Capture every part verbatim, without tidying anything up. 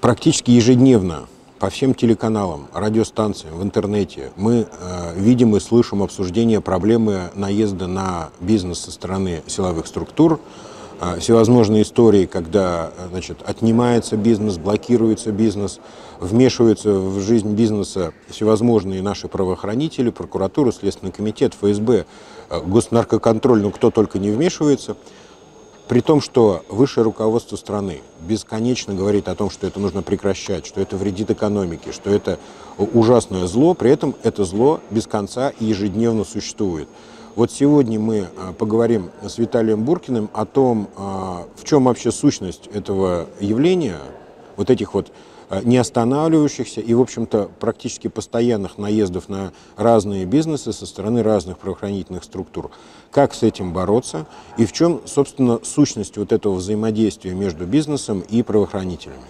Практически ежедневно по всем телеканалам, радиостанциям, в интернете мы э, видим и слышим обсуждение проблемы наезда на бизнес со стороны силовых структур, э, всевозможные истории, когда значит, отнимается бизнес, блокируется бизнес, вмешиваются в жизнь бизнеса всевозможные наши правоохранители, прокуратура, Следственный комитет, эф эс бэ, э, госнаркоконтроль, ну кто только не вмешивается. При том, что высшее руководство страны бесконечно говорит о том, что это нужно прекращать, что это вредит экономике, что это ужасное зло, при этом это зло без конца и ежедневно существует. Вот сегодня мы поговорим с Виталием Буркиным о том, в чем вообще сущность этого явления, вот этих вот не останавливающихся и, в общем-то, практически постоянных наездов на разные бизнесы со стороны разных правоохранительных структур. Как с этим бороться и в чем, собственно, сущность вот этого взаимодействия между бизнесом и правоохранителями.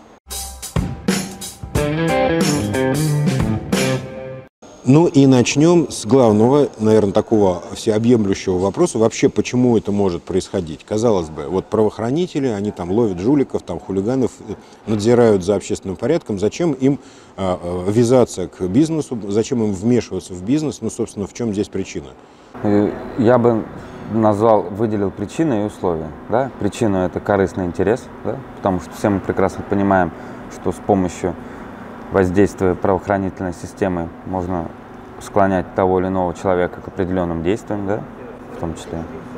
Ну и начнем с главного, наверное, такого всеобъемлющего вопроса. Вообще, почему это может происходить? Казалось бы, вот правоохранители, они там ловят жуликов, там хулиганов, надзирают за общественным порядком. Зачем им э, ввязаться к бизнесу, зачем им вмешиваться в бизнес? Ну, собственно, в чем здесь причина? Я бы назвал, выделил причины и условия. Да? Причина – это корыстный интерес, да? Потому что все мы прекрасно понимаем, что с помощью воздействия правоохранительной системы можно склонять того или иного человека к определенным действиям, да, в том числе.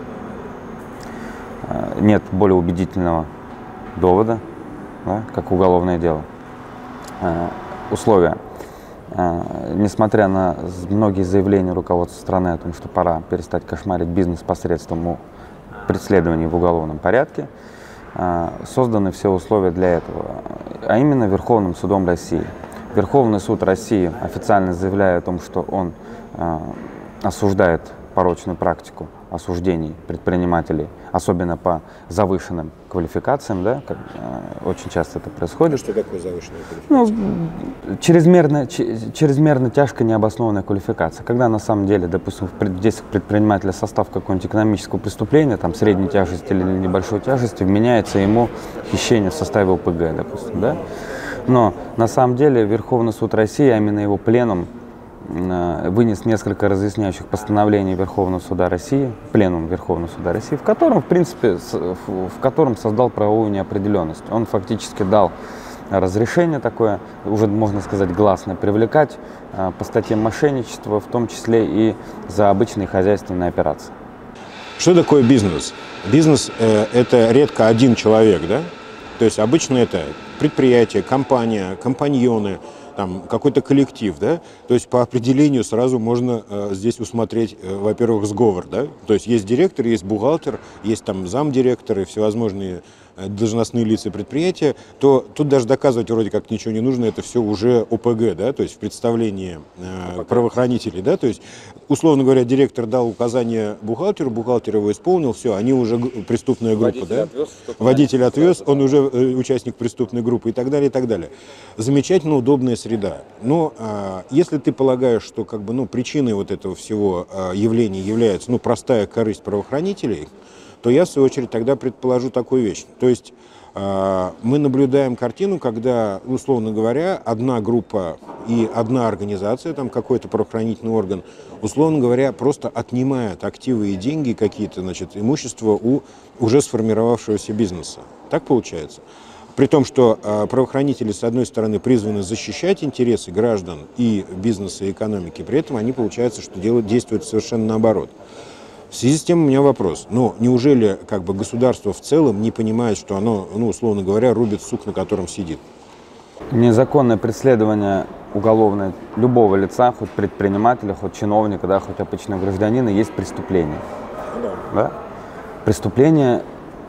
Нет более убедительного довода, да, как уголовное дело. Условия. Несмотря на многие заявления руководства страны о том, что пора перестать кошмарить бизнес посредством преследований в уголовном порядке, созданы все условия для этого, а именно Верховным судом России. Верховный суд России официально заявляет о том, что он э, осуждает порочную практику осуждений предпринимателей, особенно по завышенным квалификациям, да, как, э, очень часто это происходит. А что такое завышенная квалификация? Ну, чрезмерно, чрезмерно тяжкая необоснованная квалификация. Когда на самом деле, допустим, в действиях предпринимателя состав какого-нибудь экономического преступления, там средней тяжести или небольшой тяжести, вменяется ему хищение в составе о пэ гэ, допустим, да? Но на самом деле Верховный суд России, а именно его пленум, вынес несколько разъясняющих постановлений Верховного суда России, пленум Верховного суда России, в котором, в принципе, в котором создал правовую неопределенность. Он фактически дал разрешение такое, уже можно сказать гласное, привлекать по статье мошенничества, в том числе и за обычные хозяйственные операции. Что такое бизнес? Бизнес э, – это редко один человек, да? То есть обычно это предприятие, компания, компаньоны, там какой-то коллектив, да, то есть по определению сразу можно э, здесь усмотреть, э, во-первых, сговор, да, то есть есть директор, есть бухгалтер, есть там замдиректор и всевозможные э, должностные лица предприятия, то тут даже доказывать вроде как ничего не нужно, это все уже о пэ гэ, да, то есть в представлении э, правоохранителей, да, то есть, условно говоря, директор дал указание бухгалтеру, бухгалтер его исполнил, все, они уже преступная группа, водитель да, отвез, водитель отвез, он уже э, участник преступной группы и так далее, и так далее. Замечательно удобная среда. Но а, если ты полагаешь, что как бы, ну, причиной вот этого всего а, явления является ну, простая корысть правоохранителей, то я, в свою очередь, тогда предположу такую вещь. То есть а, мы наблюдаем картину, когда, условно говоря, одна группа и одна организация, там какой-то правоохранительный орган, условно говоря, просто отнимает активы и деньги, какие-то, значит, имущество у уже сформировавшегося бизнеса. Так получается? При том, что э, правоохранители, с одной стороны, призваны защищать интересы граждан и бизнеса, и экономики, при этом они, получается, что делают, действуют совершенно наоборот. В связи с тем у меня вопрос. Ну, неужели как бы, государство в целом не понимает, что оно, ну, условно говоря, рубит сук, на котором сидит? Незаконное преследование уголовное любого лица, хоть предпринимателя, хоть чиновника, да, хоть обычного гражданина, есть преступление. Да. Да? Преступление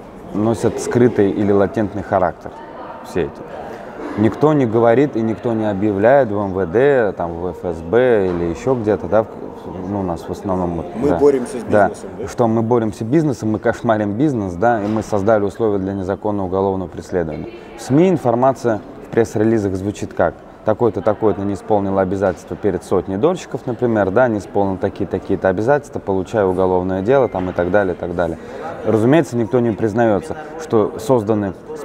носят скрытый или латентный характер, все эти. Никто не говорит и никто не объявляет в эм вэ дэ, там, в эф эс бэ или еще где-то, да, ну, у нас в основном... Мы да, боремся с бизнесом, да, да? Что мы боремся с бизнесом, мы кошмарим бизнес, да, и мы создали условия для незаконного уголовного преследования. В СМИ информация в пресс-релизах звучит как? Такой-то, такой-то не исполнил обязательства перед сотней дольщиков, например, да, не исполнил такие-такие-то обязательства, получаю уголовное дело, там, и так далее, и так далее. Разумеется, никто не признается, что созданы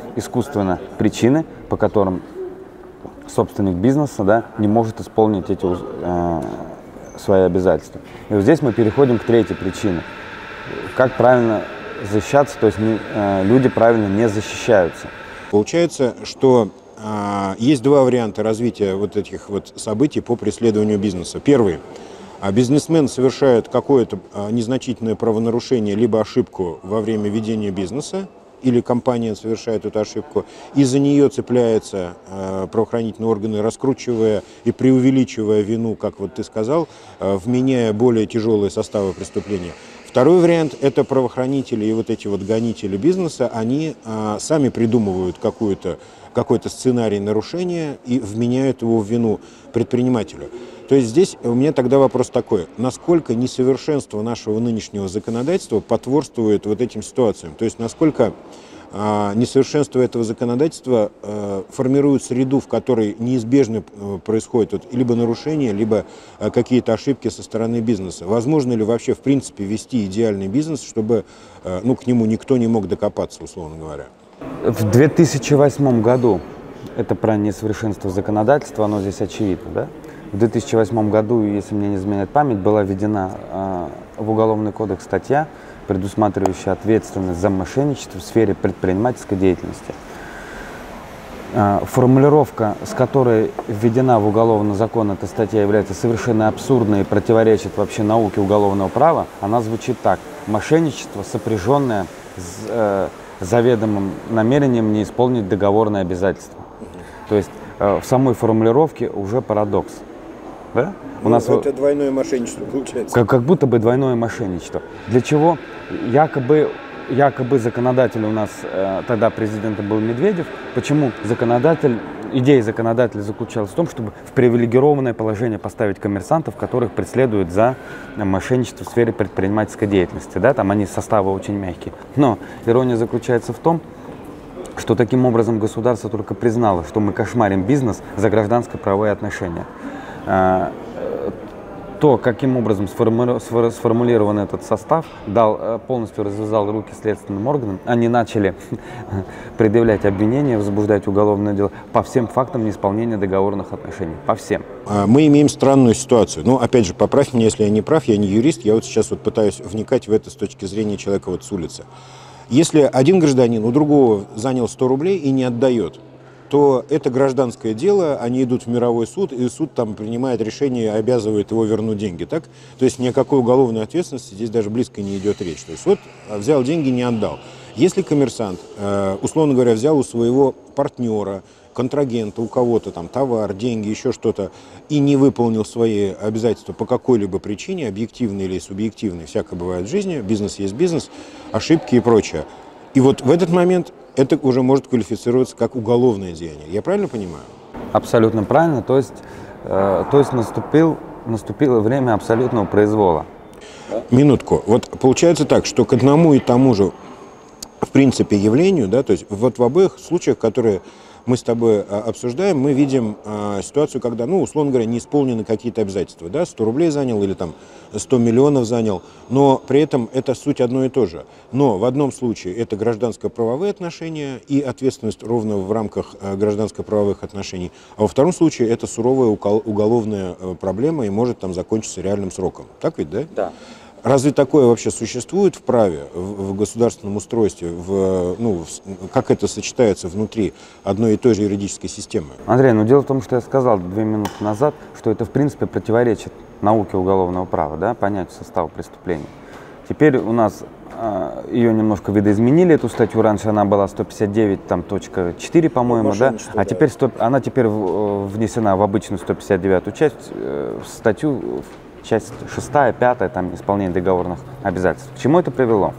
искусственно причины, по которым собственник бизнеса, да, не может исполнить эти э, свои обязательства. И вот здесь мы переходим к третьей причине. Как правильно защищаться, то есть не, э, люди правильно не защищаются. Получается, что э, есть два варианта развития вот этих вот событий по преследованию бизнеса. Первый. Бизнесмен совершает какое-то э, незначительное правонарушение либо ошибку во время ведения бизнеса, или компания совершает эту ошибку, и за нее цепляются э, правоохранительные органы, раскручивая и преувеличивая вину, как вот ты сказал, э, вменяя более тяжелые составы преступления. Второй вариант – это правоохранители и вот эти вот гонители бизнеса, они э, сами придумывают какую-то, какой-то сценарий нарушения и вменяют его в вину предпринимателю. То есть здесь у меня тогда вопрос такой, насколько несовершенство нашего нынешнего законодательства потворствует вот этим ситуациям, то есть насколько э, несовершенство этого законодательства э, формирует среду, в которой неизбежно э, происходят вот, либо нарушения, либо э, какие-то ошибки со стороны бизнеса. Возможно ли вообще в принципе вести идеальный бизнес, чтобы э, ну, к нему никто не мог докопаться, условно говоря? В две тысячи восьмом году, это про несовершенство законодательства, оно здесь очевидно, да? В две тысячи восьмом году, если мне не изменяет память, была введена э, в Уголовный кодекс статья, предусматривающая ответственность за мошенничество в сфере предпринимательской деятельности. Э, формулировка, с которой введена в Уголовный закон эта статья, является совершенно абсурдной и противоречит вообще науке уголовного права. Она звучит так: мошенничество, сопряженное с э, заведомым намерением не исполнить договорные обязательства. То есть э, в самой формулировке уже парадокс. Да? Ну, у нас это двойное мошенничество получается. Как, как будто бы двойное мошенничество. Для чего? Якобы, якобы законодатель у нас, э, тогда президентом был Медведев. Почему законодатель, идея законодателя заключалась в том, чтобы в привилегированное положение поставить коммерсантов, которых преследуют за мошенничество в сфере предпринимательской деятельности. Да? Там они составы очень мягкие. Но ирония заключается в том, что таким образом государство только признало, что мы кошмарим бизнес за гражданско-правовые отношения. То, каким образом сформулирован этот состав, дал, полностью развязал руки следственным органам. Они начали предъявлять обвинения, возбуждать уголовное дело по всем фактам неисполнения договорных отношений. По всем. Мы имеем странную ситуацию. Ну, опять же, поправь меня, если я не прав, я не юрист, я вот сейчас вот пытаюсь вникать в это с точки зрения человека вот с улицы. Если один гражданин у другого занял сто рублей и не отдает, то это гражданское дело, они идут в мировой суд, и суд там принимает решение и обязывает его вернуть деньги, так? То есть ни о какой уголовной ответственности здесь даже близко не идет речь. То есть вот взял деньги, не отдал. Если коммерсант, условно говоря, взял у своего партнера, контрагента, у кого-то там товар, деньги, еще что-то, и не выполнил свои обязательства по какой-либо причине, объективной или субъективной, всякое бывает в жизни, бизнес есть бизнес, ошибки и прочее. И вот в этот момент это уже может квалифицироваться как уголовное деяние. Я правильно понимаю? Абсолютно правильно. То есть, э, то есть наступил, наступило время абсолютного произвола. Минутку. Вот получается так, что к одному и тому же, в принципе, явлению, да, то есть вот в обоих случаях, которые мы с тобой обсуждаем, мы видим э, ситуацию, когда, ну, условно говоря, не исполнены какие-то обязательства, да, сто рублей занял или там сто миллионов занял, но при этом это суть одно и то же. Но в одном случае это гражданско-правовые отношения и ответственность ровно в рамках э, гражданско-правовых отношений, а во втором случае это суровая уголовная э, проблема и может там закончиться реальным сроком. Так ведь, да? Да. Разве такое вообще существует в праве, в, в государственном устройстве, в, ну, в, как это сочетается внутри одной и той же юридической системы? Андрей, ну дело в том, что я сказал две минуты назад, что это в принципе противоречит науке уголовного права, да, понятию состава преступления. Теперь у нас э, ее немножко видоизменили, эту статью, раньше она была сто пятьдесят девять, там, точка четыре, по-моему, да, а теперь сто, она теперь внесена в обычную сто пятьдесят девятую часть, э, в статью, часть шестая, пятая, там, исполнение договорных обязательств. К чему это привело?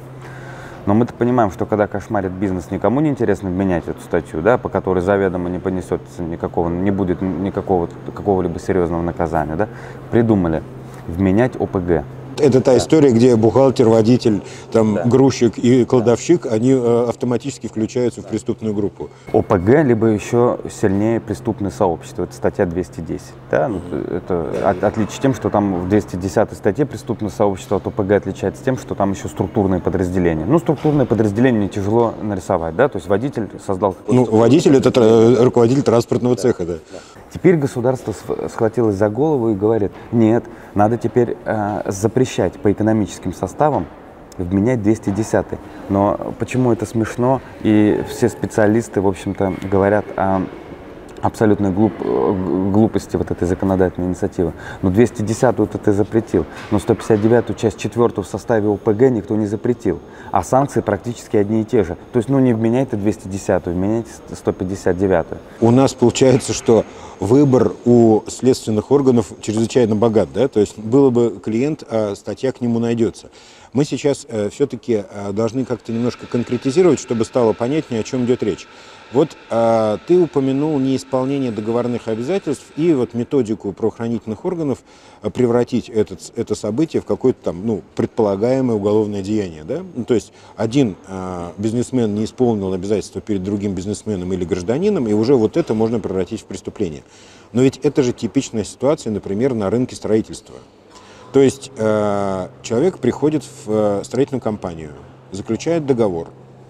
Но мы-то понимаем, что когда кошмарит бизнес, никому не интересно менять эту статью, да, по которой заведомо не понесется никакого, не будет никакого какого-либо серьезного наказания, да. Придумали вменять ОПГ. вот это та история, где бухгалтер, водитель, там, Да. грузчик и кладовщик, они э, автоматически включаются в преступную группу. ОПГ, либо еще сильнее преступное сообщество. Это статья двести десять. Да? Ну, это от, отличие тем, что там в двести десятой статье преступное сообщество от ОПГ отличается тем, что там еще структурные подразделения. Ну, структурные подразделения не тяжело нарисовать, да? То есть водитель создал... Ну, водитель – это тра- руководитель транспортного цеха, да. Теперь государство схватилось за голову и говорит, нет, надо теперь э, запрещать по экономическим составам вменять двести десятый. Но почему это смешно? И все специалисты, в общем-то, говорят о абсолютной глуп, глупости вот этой законодательной инициативы. Но двести десятую это ты запретил, но сто пятьдесят девятую часть четвертую в составе ОПГ никто не запретил. А санкции практически одни и те же. То есть, ну не вменяй ты двести десятую, вменяйте сто пятьдесят девятую. У нас получается, что выбор у следственных органов чрезвычайно богат, да, то есть было бы клиент, а статья к нему найдется. Мы сейчас э, все-таки э, должны как-то немножко конкретизировать, чтобы стало понятнее, о чем идет речь. Вот э, ты упомянул неисполнение договорных обязательств и вот методику правоохранительных органов э, превратить этот, это событие в какое-то там, ну, предполагаемое уголовное деяние, да? Ну, то есть один э, бизнесмен не исполнил обязательства перед другим бизнесменом или гражданином, и уже вот это можно превратить в преступление. Но ведь это же типичная ситуация, например, на рынке строительства. То есть э, человек приходит в э, строительную компанию, заключает договор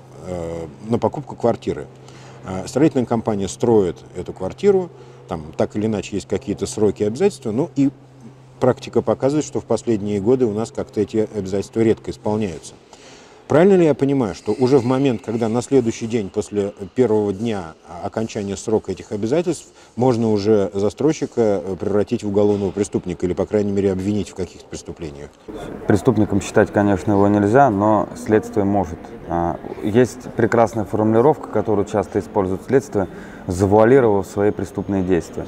э, на покупку квартиры. Э, строительная компания строит эту квартиру, там так или иначе есть какие-то сроки и обязательства, ну и практика показывает, что в последние годы у нас как-то эти обязательства редко исполняются. Правильно ли я понимаю, что уже в момент, когда на следующий день после первого дня окончания срока этих обязательств можно уже застройщика превратить в уголовного преступника или, по крайней мере, обвинить в каких-то преступлениях? Преступником считать, конечно, его нельзя, но следствие может. Есть прекрасная формулировка, которую часто используют следствие, завуалировав свои преступные действия.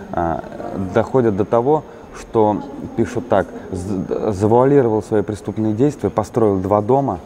Доходят до того, что пишут так: завуалировал свои преступные действия, построил два дома,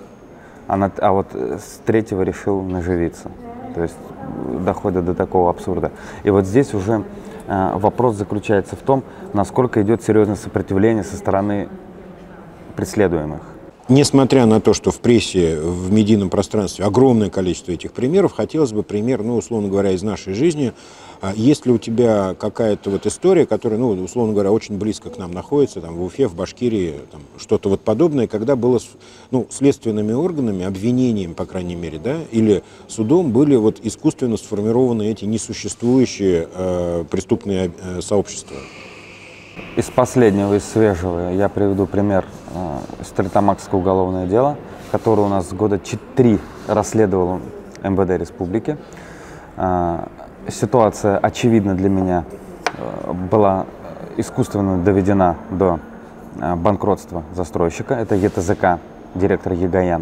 а, на, а вот с третьего решил наживиться. То есть доходят до такого абсурда. И вот здесь уже э, вопрос заключается в том, насколько идет серьезное сопротивление со стороны преследуемых. Несмотря на то, что в прессе, в медийном пространстве огромное количество этих примеров, хотелось бы пример, ну, условно говоря, из нашей жизни. Есть ли у тебя какая-то вот история, которая, ну, условно говоря, очень близко к нам находится, там, в Уфе, в Башкирии, там, что-то вот подобное, когда было, ну, следственными органами, обвинением, по крайней мере, да, или судом были вот искусственно сформированы эти несуществующие э, преступные э, сообщества? Из последнего, из свежего, я приведу пример э, Стерлитамакского уголовное дело, которое у нас года три расследовало эм вэ дэ республики. Э, ситуация, очевидно для меня, э, была искусственно доведена до э, банкротства застройщика. Это е тэ зэ ка, директор Егаян.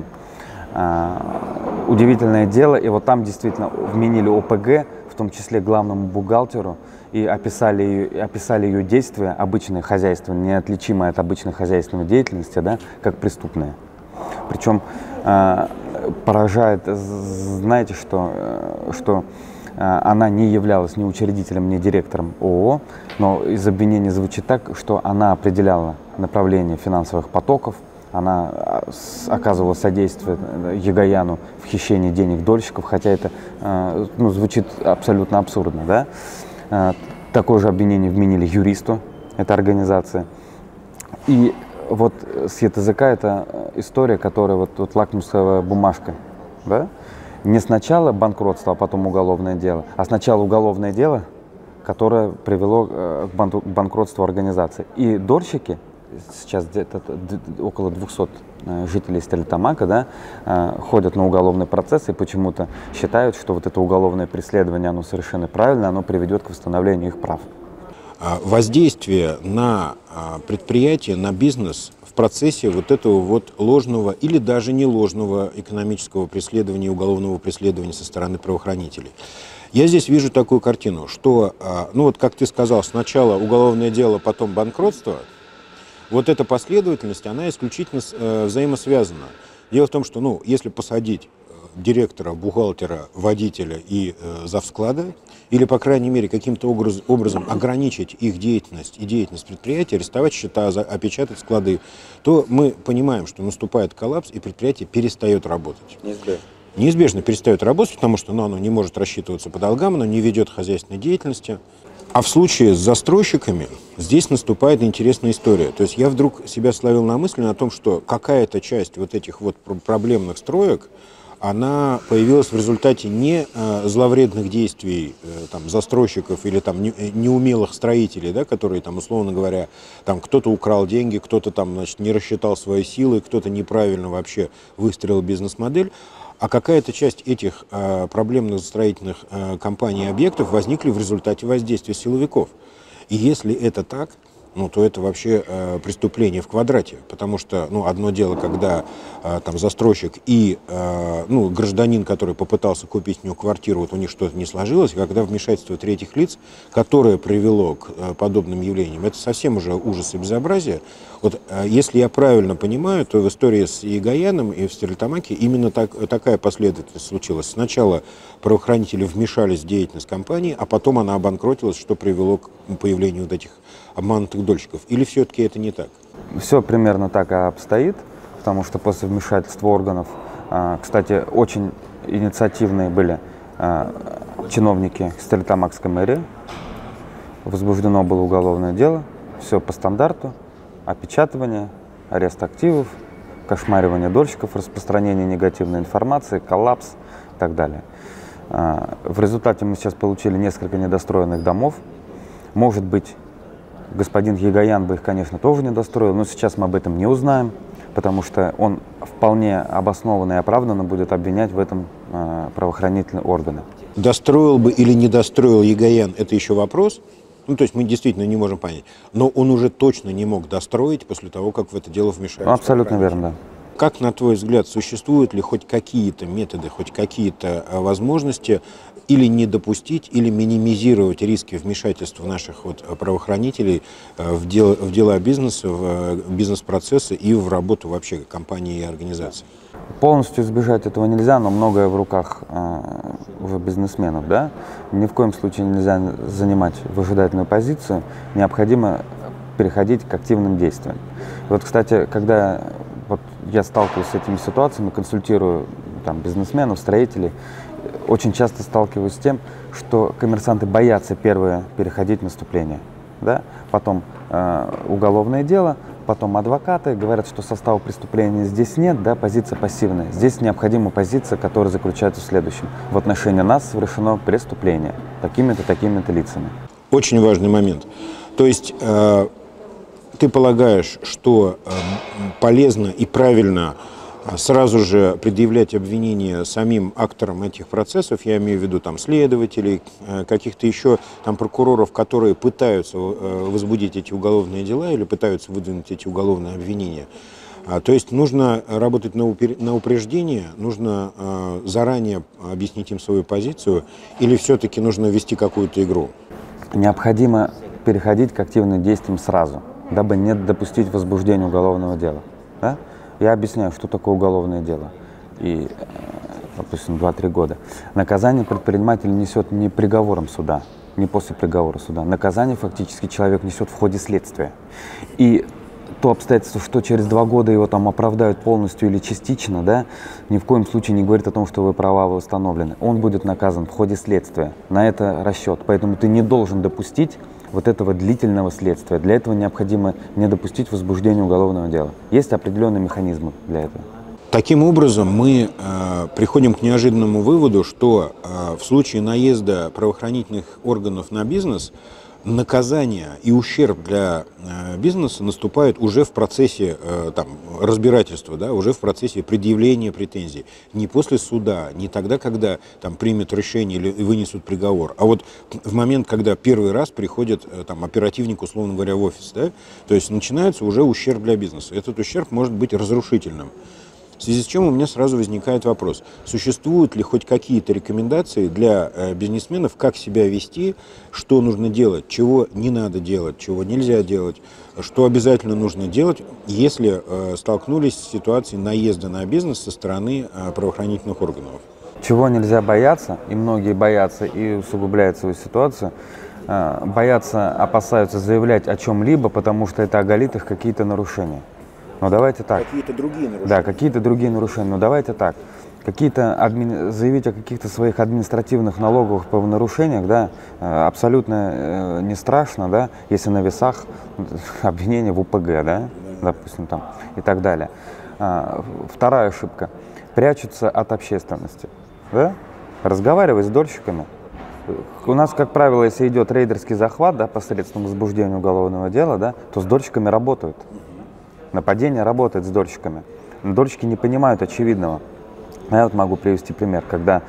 Э, удивительное дело, и вот там действительно вменили о пэ гэ, в том числе главному бухгалтеру, и описали ее, описали ее действия, обычные хозяйственные, неотличимые от обычной хозяйственной деятельности, да, как преступные. Причем э, поражает, знаете, что, э, что э, она не являлась ни учредителем, ни директором о о о, но из обвинения звучит так, что она определяла направление финансовых потоков, она оказывала содействие Егаяну в хищении денег дольщиков, хотя это э, ну, звучит абсолютно абсурдно, да? Такое же обвинение вменили юристу этой организации. И вот с е тэ зэ ка это история, которая вот, вот лакмусовая бумажка. Да? Не сначала банкротство, а потом уголовное дело, а сначала уголовное дело, которое привело к банкротству организации. И дольщики, сейчас где-то около двухсот жителей Стерлитамака, да, ходят на уголовный процесс и почему-то считают, что вот это уголовное преследование, оно совершенно правильно, оно приведет к восстановлению их прав. Воздействие на предприятие, на бизнес в процессе вот этого вот ложного или даже не ложного экономического преследования, уголовного преследования со стороны правоохранителей. Я здесь вижу такую картину, что, ну вот как ты сказал, сначала уголовное дело, потом банкротство. Вот эта последовательность, она исключительно э, взаимосвязана. Дело в том, что, ну, если посадить директора, бухгалтера, водителя и э, завсклада, или, по крайней мере, каким-то образ, образом ограничить их деятельность и деятельность предприятия, арестовать счета, за, опечатать склады, то мы понимаем, что наступает коллапс, и предприятие перестает работать. Неизбежно. Неизбежно перестает работать, потому что ну, оно не может рассчитываться по долгам, оно не ведет хозяйственной деятельности. А в случае с застройщиками здесь наступает интересная история. То есть я вдруг себя словил на мысли на том, что какая-то часть вот этих вот проблемных строек, она появилась в результате не э, зловредных действий э, там, застройщиков или там, не, неумелых строителей, да, которые, там, условно говоря, там, кто-то украл деньги, кто-то там, значит, не рассчитал свои силы, кто-то неправильно вообще выстроил бизнес-модель. А какая-то часть этих э, проблемных строительных э, компаний и объектов возникли в результате воздействия силовиков. И если это так, ну, то это вообще э, преступление в квадрате. Потому что ну, одно дело, когда э, там, застройщик и э, ну, гражданин, который попытался купить у него квартиру, вот у них что-то не сложилось, когда вмешательство третьих лиц, которое привело к э, подобным явлениям, это совсем уже ужас и безобразие. Вот, э, если я правильно понимаю, то в истории с Егояном и в Стерлитамаке именно так, такая последовательность случилась. Сначала правоохранители вмешались в деятельность компании, а потом она обанкротилась, что привело к появлению вот этих обманутых дольщиков. Или все-таки это не так? Все примерно так и обстоит, потому что после вмешательства органов, кстати, очень инициативные были чиновники Стерлитамакской мэрии, возбуждено было уголовное дело, все по стандарту, опечатывание, арест активов, кошмаривание дольщиков, распространение негативной информации, коллапс и так далее. В результате мы сейчас получили несколько недостроенных домов. Может быть, господин Егоян бы их, конечно, тоже не достроил, но сейчас мы об этом не узнаем, потому что он вполне обоснованно и оправданно будет обвинять в этом э, правоохранительные органы. Достроил бы или не достроил Егоян, это еще вопрос. Ну, то есть мы действительно не можем понять. Но он уже точно не мог достроить после того, как в это дело вмешались. Абсолютно верно, да. Как, на твой взгляд, существуют ли хоть какие-то методы, хоть какие-то возможности или не допустить, или минимизировать риски вмешательства наших вот правоохранителей в дела, в дела бизнеса, в бизнес-процессы и в работу вообще компании и организаций? Полностью избежать этого нельзя, но многое в руках э, уже бизнесменов, да? Ни в коем случае нельзя занимать выжидательную позицию, необходимо переходить к активным действиям. Вот, кстати, когда вот я сталкиваюсь с этими ситуациями, консультирую там, бизнесменов, строителей, очень часто сталкиваюсь с тем, что коммерсанты боятся первое переходить в наступление, да? Потом э, уголовное дело, потом адвокаты говорят, что состава преступления здесь нет, да, позиция пассивная. Здесь необходима позиция, которая заключается в следующем. В отношении нас совершено преступление такими-то, такими-то лицами. Очень важный момент. То есть э, ты полагаешь, что э, полезно и правильно сразу же предъявлять обвинения самим акторам этих процессов, я имею в виду там следователей, каких-то еще там прокуроров, которые пытаются возбудить эти уголовные дела или пытаются выдвинуть эти уголовные обвинения. То есть нужно работать на упреждение, нужно заранее объяснить им свою позицию, или все-таки нужно вести какую-то игру? Необходимо переходить к активным действиям сразу, дабы не допустить возбуждения уголовного дела. Да? Я объясняю, что такое уголовное дело. И, допустим, два-три года. Наказание предприниматель несет не приговором суда, не после приговора суда. Наказание фактически человек несет в ходе следствия. И то обстоятельство, что через два года его там оправдают полностью или частично, да, ни в коем случае не говорит о том, что вы права восстановлены. Он будет наказан в ходе следствия. На это расчет. Поэтому ты не должен допустить вот этого длительного следствия. Для этого необходимо не допустить возбуждения уголовного дела. Есть определенные механизмы для этого. Таким образом, мы э, приходим к неожиданному выводу, что э, в случае наезда правоохранительных органов на бизнес, наказание и ущерб для э, бизнеса наступает уже в процессе э, там, разбирательства, да, уже в процессе предъявления претензий. Не после суда, не тогда, когда там, примет решение или вынесут приговор, а вот в момент, когда первый раз приходит э, там, оперативник, условно говоря, в офис. Да, то есть начинается уже ущерб для бизнеса. Этот ущерб может быть разрушительным. В связи с чем у меня сразу возникает вопрос, существуют ли хоть какие-то рекомендации для э, бизнесменов, как себя вести, что нужно делать, чего не надо делать, чего нельзя делать, что обязательно нужно делать, если э, столкнулись с ситуацией наезда на бизнес со стороны э, правоохранительных органов? Чего нельзя бояться, и многие боятся и усугубляют свою ситуацию, э, боятся, опасаются заявлять о чем-либо, потому что это оголит их какие-то нарушения. Но давайте так. Какие-то другие нарушения. Да, какие-то другие нарушения. Но давайте так. Какие-то адми... заявить о каких-то своих административных налоговых правонарушениях, да, абсолютно не страшно, да, если на весах обвинение в УПГ, да, да, допустим, там, и так далее. Вторая ошибка. Прячутся от общественности, да, разговаривать с дольщиками. У нас, как правило, если идет рейдерский захват, да, посредством возбуждения уголовного дела, да, то с дольщиками работают. Нападение работает с дольщиками. Но дольщики не понимают очевидного. Я вот могу привести пример, когда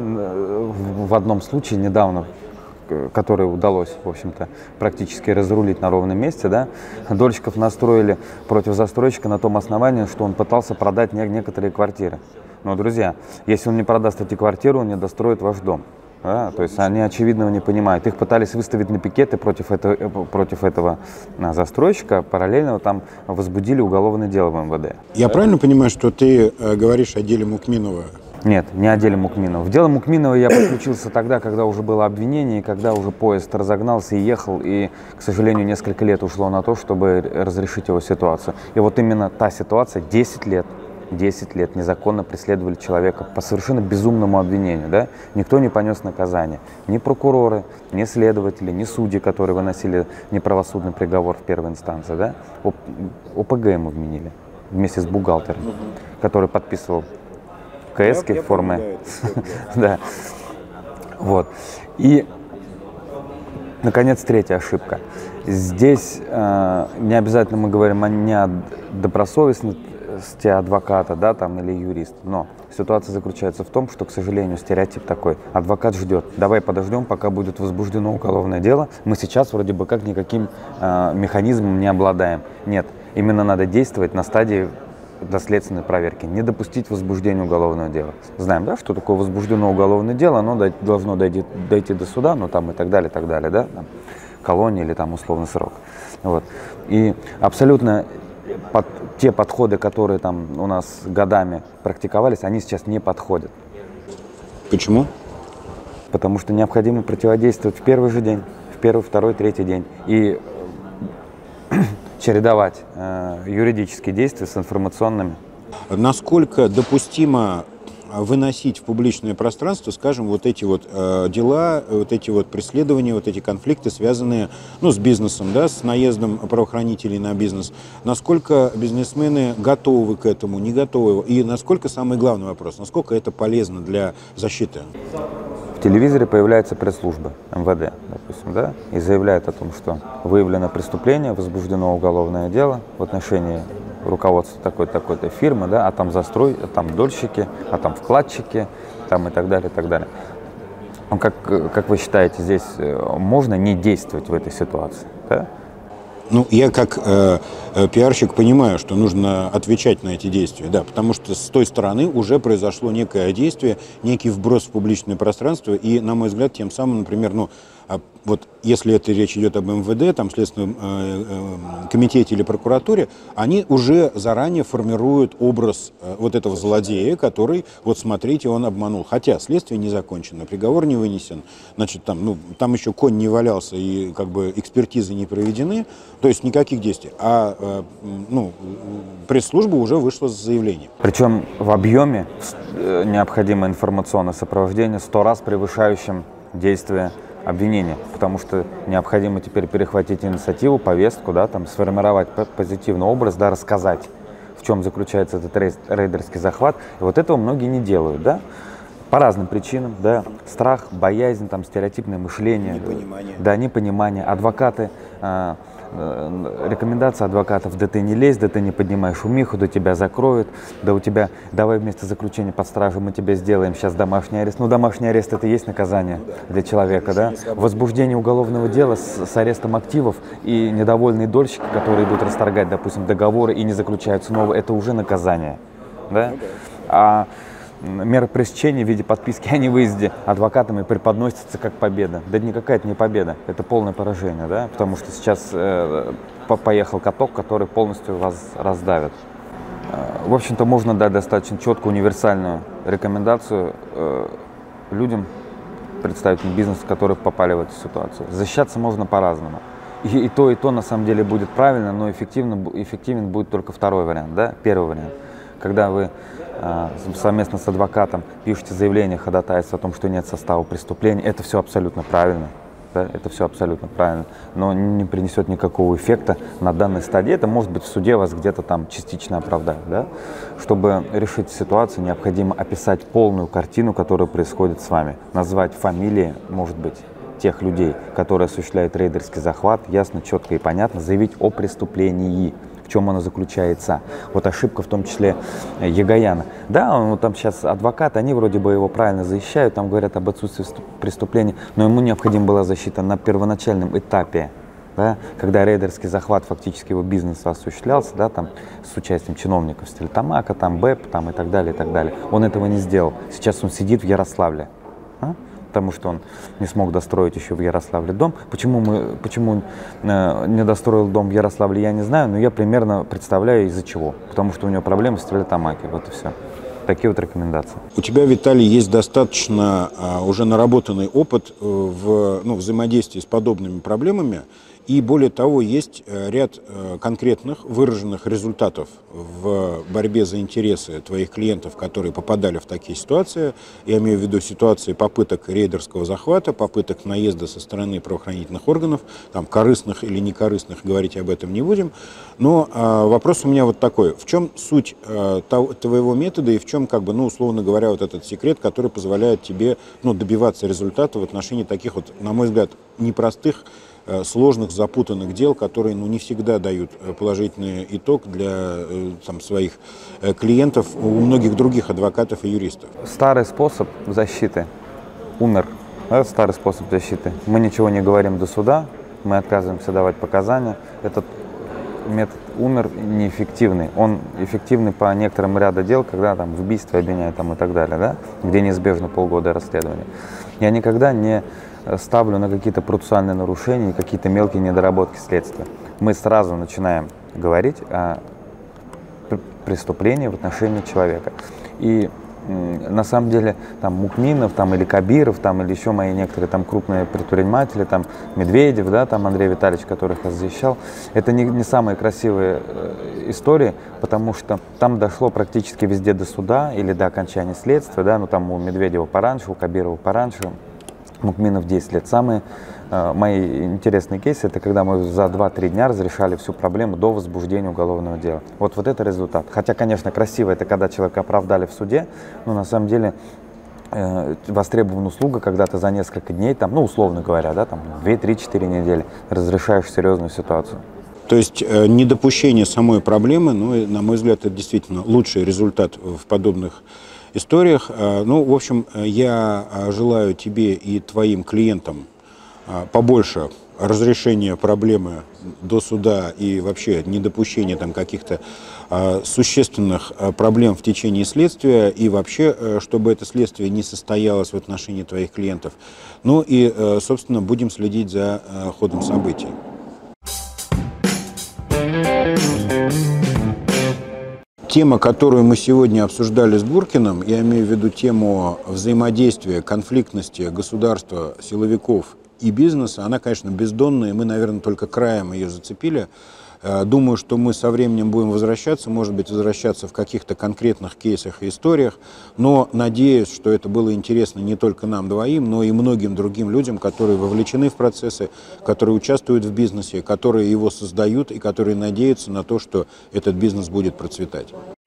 в одном случае недавно, который удалось, в общем-то, практически разрулить на ровном месте, да, дольщиков настроили против застройщика на том основании, что он пытался продать некоторые квартиры. Но, друзья, если он не продаст эти квартиры, он не достроит ваш дом. Да? То есть они очевидного не понимают. Их пытались выставить на пикеты против этого, против этого застройщика, параллельно там возбудили уголовное дело в эм вэ дэ. Я да? правильно понимаю, что ты э, говоришь о деле Мукминова? Нет, не о деле Мукминова. В дело Мукминова я подключился тогда, когда уже было обвинение, и когда уже поезд разогнался и ехал, и, к сожалению, несколько лет ушло на то, чтобы разрешить его ситуацию. И вот именно та ситуация, десять лет, десять лет незаконно преследовали человека по совершенно безумному обвинению, да? Никто не понес наказание. Ни прокуроры, ни следователи, ни судьи, которые выносили неправосудный приговор в первой инстанции, да? О пэ гэ ему вменили вместе с бухгалтером, угу. который подписывал ка эски в форме. Да. Вот. И, наконец, третья ошибка. Здесь э, не обязательно мы говорим о не о добросовестности адвоката, да, там, или юриста. Но ситуация заключается в том, что, к сожалению, стереотип такой. Адвокат ждет. Давай подождем, пока будет возбуждено уголовное дело. Мы сейчас вроде бы как никаким э, механизмом не обладаем. Нет, именно надо действовать на стадии доследственной проверки. Не допустить возбуждения уголовного дела. Знаем, да, что такое возбуждено уголовное дело, оно должно дойти, дойти до суда, ну там и так далее, так далее, да, там, колония или там условный срок. Вот. И абсолютно под, те подходы, которые там у нас годами практиковались, они сейчас не подходят. Почему? Потому что необходимо противодействовать в первый же день, в первый, второй, третий день. И чередовать э, юридические действия с информационными. Насколько допустимо выносить в публичное пространство, скажем, вот эти вот э, дела, вот эти вот преследования, вот эти конфликты, связанные, ну, с бизнесом, да, с наездом правоохранителей на бизнес. Насколько бизнесмены готовы к этому, не готовы? И насколько, самый главный вопрос, насколько это полезно для защиты? В телевизоре появляется пресс-служба эм вэ дэ, допустим, да, и заявляет о том, что выявлено преступление, возбуждено уголовное дело в отношении руководства такой-то, такой-то фирмы, да, а там застрой, а там дольщики, а там вкладчики, там и так далее, и так далее. Ну, как, как вы считаете, здесь можно не действовать в этой ситуации, да? Ну, я как э, пиарщик понимаю, что нужно отвечать на эти действия, да, потому что с той стороны уже произошло некое действие, некий вброс в публичное пространство, и, на мой взгляд, тем самым, например, ну, вот если это речь идет об эм вэ дэ, там, Следственном э, э, комитете или прокуратуре, они уже заранее формируют образ э, вот этого злодея, который, вот смотрите, он обманул. Хотя следствие не закончено, приговор не вынесен, значит, там, ну, там еще конь не валялся и как бы экспертизы не проведены, то есть никаких действий. А э, ну, пресс-служба уже вышла с заявлением. Причем в объеме необходимо информационное сопровождение сто раз превышающим действия обвинения, потому что необходимо теперь перехватить инициативу, повестку, да, там, сформировать позитивный образ, да, рассказать, в чем заключается этот рейдерский захват. И вот этого многие не делают, да, по разным причинам, да, страх, боязнь, там, стереотипное мышление, непонимание. Да, непонимание. Адвокаты, э, э, рекомендация адвокатов: да ты не лезь, да ты не поднимай шумиху, да тебя закроют, да у тебя, давай вместо заключения под стражу мы тебе сделаем сейчас домашний арест. Ну, домашний арест — это и есть наказание для человека, да. Возбуждение уголовного дела с, с арестом активов и недовольные дольщики, которые идут расторгать, допустим, договоры и не заключаются новые, это уже наказание. Да? А меры пресечения в виде подписки о невыезде адвокатами преподносятся как победа. Да никакая это не победа, это полное поражение, да? Потому что сейчас э, поехал каток, который полностью вас раздавит. Э, в общем-то, можно дать достаточно четкую универсальную рекомендацию э, людям, представителям бизнеса, которые попали в эту ситуацию. Защищаться можно по-разному. И, и то, и то на самом деле будет правильно, но эффективно, эффективен будет только второй вариант, да? Первый вариант. Когда вы э, совместно с адвокатом пишете заявление, ходатайство о том, что нет состава преступления, это все абсолютно правильно. Да? Это все абсолютно правильно, но не принесет никакого эффекта на данной стадии. Это может быть в суде вас где-то там частично оправдают. Да? Чтобы решить ситуацию, необходимо описать полную картину, которая происходит с вами. Назвать фамилии, может быть, тех людей, которые осуществляют рейдерский захват, ясно, четко и понятно, заявить о преступлении. В чем оно заключается. Вот ошибка в том числе Егояна. Да, он там сейчас адвокат, они вроде бы его правильно защищают, там говорят об отсутствии преступления, но ему необходима была защита на первоначальном этапе, да, когда рейдерский захват, фактически его бизнес осуществлялся, да, там, с участием чиновников Стерлитамака, там, БЭП там, и так далее, и так далее. Он этого не сделал. Сейчас он сидит в Ярославле. А? Потому что он не смог достроить еще в Ярославле дом. Почему, мы, почему э, не достроил дом в Ярославле, я не знаю, но я примерно представляю, из-за чего. Потому что у него проблемы с Стерлитамаки, вот и все. Такие вот рекомендации. У тебя, Виталий, есть достаточно а, уже наработанный опыт в ну, взаимодействии с подобными проблемами. И более того, есть ряд конкретных выраженных результатов в борьбе за интересы твоих клиентов, которые попадали в такие ситуации. Я имею в виду ситуации попыток рейдерского захвата, попыток наезда со стороны правоохранительных органов, там, корыстных или некорыстных, говорить об этом не будем. Но а, вопрос у меня вот такой. В чем суть а, того, твоего метода и в чем, как бы, ну, условно говоря, вот этот секрет, который позволяет тебе ну, добиваться результата в отношении таких вот, на мой взгляд, непростых, сложных, запутанных дел, которые ну, не всегда дают положительный итог для там, своих клиентов, у многих других адвокатов и юристов. Старый способ защиты умер. Да, старый способ защиты. Мы ничего не говорим до суда, мы отказываемся давать показания. Этот метод умер, неэффективный. Он эффективный по некоторым ряду дел, когда там, в убийстве обвиняют там, и так далее, да, где неизбежно полгода расследования. Я никогда не ставлю на какие-то процессуальные нарушения и какие-то мелкие недоработки следствия. Мы сразу начинаем говорить о преступлении в отношении человека. И на самом деле там Мукминов там, или Кабиров там, или еще мои некоторые там, крупные предприниматели, там, Медведев, да, там, Андрей Витальевич, которых я защищал, это не, не самые красивые э, истории, потому что там дошло практически везде до суда или до окончания следствия. Да, ну, там у Медведева пораньше, у Кабирова пораньше. Мукминов десять лет. Самые э, мои интересные кейсы, это когда мы за два-три дня разрешали всю проблему до возбуждения уголовного дела. Вот, вот это результат. Хотя, конечно, красиво это, когда человека оправдали в суде, но на самом деле э, востребована услуга, когда ты за несколько дней, там, ну, условно говоря, да, там, две-три-четыре недели разрешаешь серьезную ситуацию. То есть э, недопущение самой проблемы, ну, на мой взгляд, это действительно лучший результат в подобных историях. Ну, в общем, я желаю тебе и твоим клиентам побольше разрешения проблемы до суда и вообще недопущения там каких-то существенных проблем в течение следствия и вообще, чтобы это следствие не состоялось в отношении твоих клиентов. Ну и, собственно, будем следить за ходом событий. Тема, которую мы сегодня обсуждали с Буркиным, я имею в виду тему взаимодействия, конфликтности государства, силовиков и бизнеса, она, конечно, бездонная, и мы, наверное, только краем ее зацепили. Думаю, что мы со временем будем возвращаться, может быть, возвращаться в каких-то конкретных кейсах и историях, но надеюсь, что это было интересно не только нам двоим, но и многим другим людям, которые вовлечены в процессы, которые участвуют в бизнесе, которые его создают и которые надеются на то, что этот бизнес будет процветать.